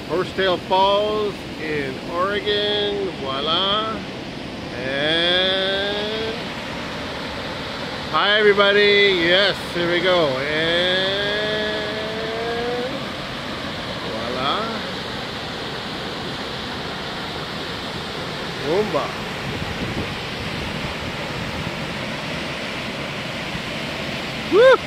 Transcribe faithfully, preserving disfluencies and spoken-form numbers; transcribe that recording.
Horsetail Falls in Oregon. Voila. And hi everybody. Yes, here we go. And voila. Boomba. Woo!